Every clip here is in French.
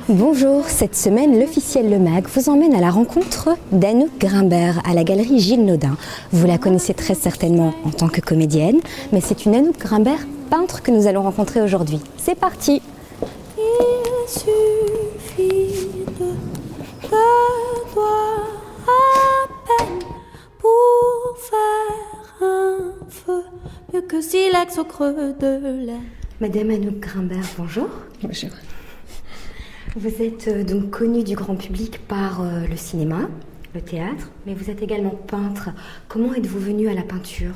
Bonjour, cette semaine, l'officiel Le Mag vous emmène à la rencontre d'Anouk Grimbert à la galerie Gilles Naudin. Vous la connaissez très certainement en tant que comédienne, mais c'est une Anouk Grimbert peintre que nous allons rencontrer aujourd'hui. C'est parti! Il suffit de deux doigts à peine pour faire un feu, mieux que silex au creux de l'air. Madame Anouk Grimbert, bonjour. Bonjour. Vous êtes donc connue du grand public par le cinéma, le théâtre, mais vous êtes également peintre. Comment êtes-vous venue à la peinture?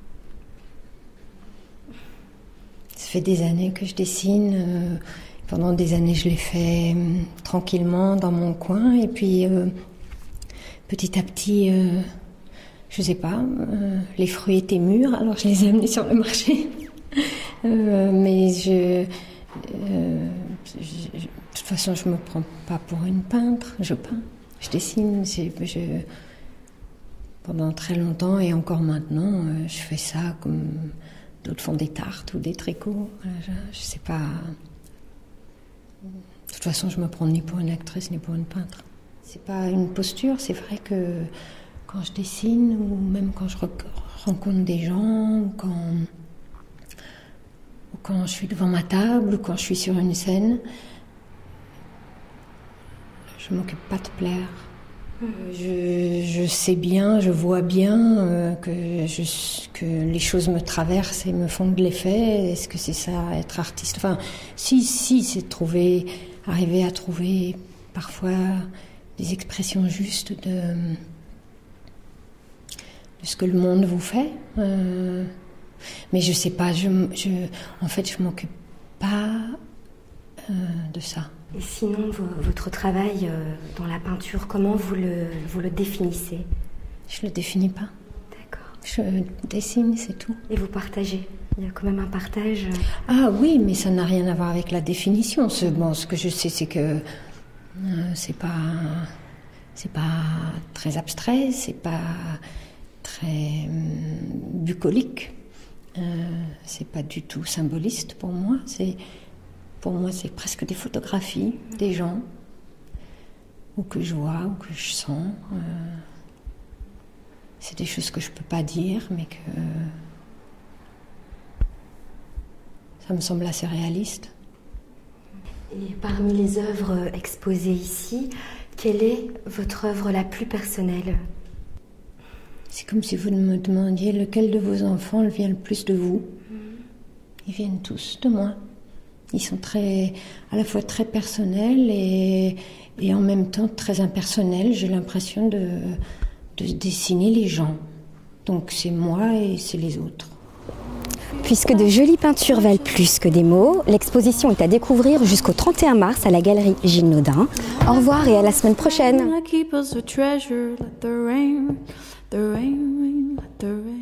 Ça fait des années que je dessine. Pendant des années, je l'ai fait tranquillement dans mon coin. Et puis, petit à petit, je sais pas, les fruits étaient mûrs, alors je les ai amenés sur le marché. Mais de toute façon, je me prends pas pour une peintre. Je peins, je dessine. Pendant très longtemps et encore maintenant, je fais ça comme d'autres font des tartes ou des tricots. Je sais pas. De toute façon, je me prends ni pour une actrice ni pour une peintre. C'est pas une posture. C'est vrai que quand je dessine ou même quand je rencontre des gens ou quand je suis devant ma table ou quand je suis sur une scène, je m'occupe pas de plaire. Je sais bien, je vois bien que les choses me traversent et me font de l'effet. Est-ce que c'est ça, être artiste? Enfin, si, c'est arriver à trouver parfois des expressions justes de ce que le monde vous fait. Mais je sais pas, en fait, je m'occupe pas de ça. Et sinon, votre travail dans la peinture, comment vous le définissez? Je le définis pas. D'accord. Je dessine, c'est tout. Et vous partagez? Il y a quand même un partage? Ah oui, mais ça n'a rien à voir avec la définition. Ce que je sais, c'est que c'est pas très abstrait, c'est pas très bucolique. C'est pas du tout symboliste pour moi. Pour moi, c'est presque des photographies des gens, ou que je vois, ou que je sens. C'est des choses que je peux pas dire, mais que ça me semble assez réaliste. Et parmi les œuvres exposées ici, quelle est votre œuvre la plus personnelle? C'est comme si vous me demandiez lequel de vos enfants vient le plus de vous. Ils viennent tous de moi. Ils sont à la fois très personnels et en même temps très impersonnels. J'ai l'impression de dessiner les gens. Donc c'est moi et c'est les autres. Puisque de jolies peintures valent plus que des mots, l'exposition est à découvrir jusqu'au 31 mars à la galerie Gilles Naudin. Au revoir et à la semaine prochaine. The rain, let the rain.